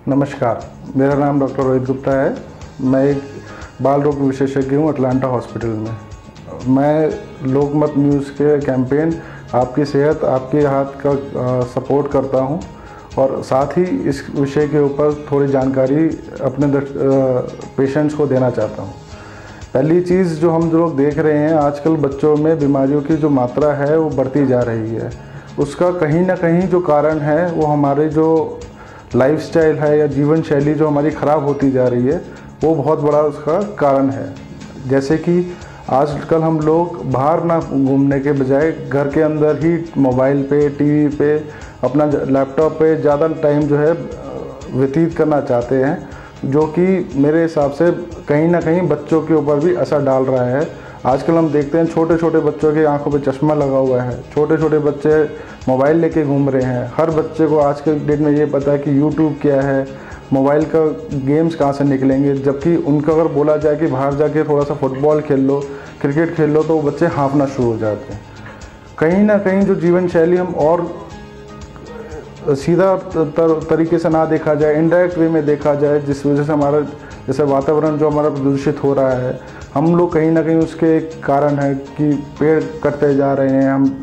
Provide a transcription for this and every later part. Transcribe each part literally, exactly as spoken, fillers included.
नमस्कार, मेरा नाम डॉक्टर रोहित गुप्ता है। मैं एक बाल रोग विशेषज्ञ हूँ अटलांटा हॉस्पिटल में। मैं लोकमत न्यूज़ के कैंपेन आपकी सेहत आपके हाथ का सपोर्ट करता हूँ और साथ ही इस विषय के ऊपर थोड़ी जानकारी अपने पेशेंट्स को देना चाहता हूँ। पहली चीज़ जो हम लोग देख रहे हैं, आजकल बच्चों में बीमारियों की जो मात्रा है वो बढ़ती जा रही है। उसका कहीं ना कहीं जो कारण है वो हमारे जो लाइफस्टाइल है या जीवन शैली जो हमारी ख़राब होती जा रही है, वो बहुत बड़ा उसका कारण है। जैसे कि आजकल हम लोग बाहर ना घूमने के बजाय घर के अंदर ही मोबाइल पे, टीवी पे, अपना लैपटॉप पे ज़्यादा टाइम जो है व्यतीत करना चाहते हैं, जो कि मेरे हिसाब से कहीं ना कहीं बच्चों के ऊपर भी असर डाल रहा है। आजकल हम देखते हैं छोटे छोटे बच्चों के आंखों पे चश्मा लगा हुआ है, छोटे छोटे बच्चे मोबाइल लेके घूम रहे हैं। हर बच्चे को आज के डेट में ये पता है कि यूट्यूब क्या है, मोबाइल का गेम्स कहाँ से निकलेंगे, जबकि उनको अगर बोला जाए कि बाहर जाके थोड़ा सा फुटबॉल खेल लो, क्रिकेट खेल लो, तो वो बच्चे हाँफना शुरू हो जाते हैं। कहीं ना कहीं जो जीवन शैली हम और सीधा तर, तरीके से ना देखा जाए, इनडायरेक्ट वे में देखा जाए, जिस वजह से हमारा जैसे वातावरण जो हमारा प्रदूषित हो रहा है, हम लोग कहीं ना कहीं उसके एक कारण है कि पेड़ कटते जा रहे हैं, हम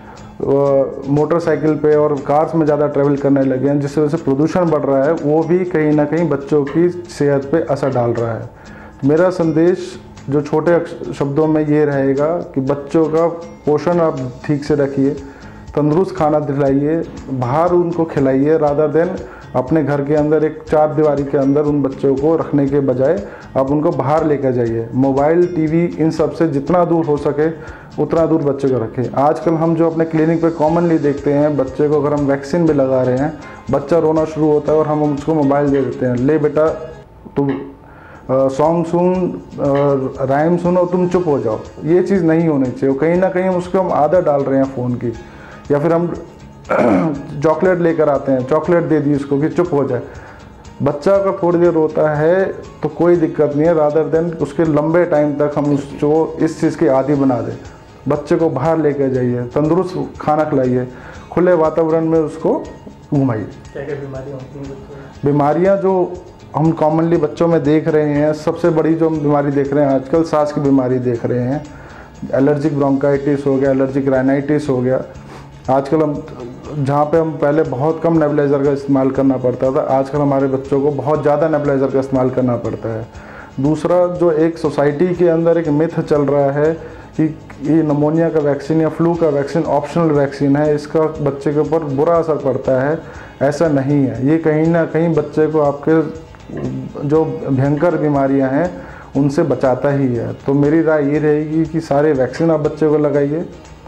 मोटरसाइकिल पे और कार्स में ज़्यादा ट्रैवल करने लगे हैं, जिस वजह से प्रदूषण बढ़ रहा है। वो भी कहीं ना कहीं बच्चों की सेहत पे असर डाल रहा है। मेरा संदेश जो छोटे शब्दों में ये रहेगा कि बच्चों का पोषण आप ठीक से रखिए, तंदुरुस्त खाना दिलाइए, बाहर उनको खिलाइए, रादर देन अपने घर के अंदर एक चार दीवारी के अंदर उन बच्चों को रखने के बजाय आप उनको बाहर लेकर जाइए। मोबाइल, टीवी, इन सब से जितना दूर हो सके उतना दूर बच्चे को रखें। आजकल हम जो अपने क्लिनिक पे कॉमनली देखते हैं, बच्चे को अगर हम वैक्सीन भी लगा रहे हैं, बच्चा रोना शुरू होता है और हम उसको मोबाइल दे देते हैं, ले बेटा तुम सॉन्ग सुन, राइम सुनो, तुम चुप हो जाओ। ये चीज़ नहीं होनी चाहिए। कहीं ना कहीं उसको हम आदत डाल रहे हैं फ़ोन की, या फिर हम चॉकलेट लेकर आते हैं, चॉकलेट दे दी उसको कि चुप हो जाए। बच्चा अगर थोड़ी देर रोता है तो कोई दिक्कत नहीं है, रादर देन उसके लंबे टाइम तक हम उसको इस चीज़ की आदी बना दें। बच्चे को बाहर लेकर जाइए, तंदुरुस्त खाना खिलाइए, खुले वातावरण में उसको घुमाइए। क्या क्या बीमारियाँ होती हैं बच्चों? बीमारियाँ जो हम कॉमनली बच्चों में देख रहे हैं, सबसे बड़ी जो हम बीमारी देख रहे हैं आजकल, सांस की बीमारी देख रहे हैं। एलर्जिक ब्रोंकाइटिस हो गया, एलर्जिक राइनाइटिस हो गया। आजकल हम जहाँ पे हम पहले बहुत कम नेबुलाइज़र का इस्तेमाल करना पड़ता था, आजकल हमारे बच्चों को बहुत ज़्यादा नेबुलाइज़र का इस्तेमाल करना पड़ता है। दूसरा, जो एक सोसाइटी के अंदर एक मिथ चल रहा है कि ये निमोनिया का वैक्सीन या फ्लू का वैक्सीन ऑप्शनल वैक्सीन है, इसका बच्चे के ऊपर बुरा असर पड़ता है। ऐसा नहीं है। ये कहीं ना कहीं बच्चे को आपके जो भयंकर बीमारियां हैं उनसे बचाता ही है। तो मेरी राय ये रहेगी कि सारे वैक्सीन आप बच्चे को लगाइए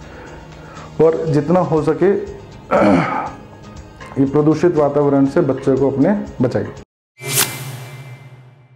और जितना हो सके ये प्रदूषित वातावरण से बच्चे को अपने बचाइए।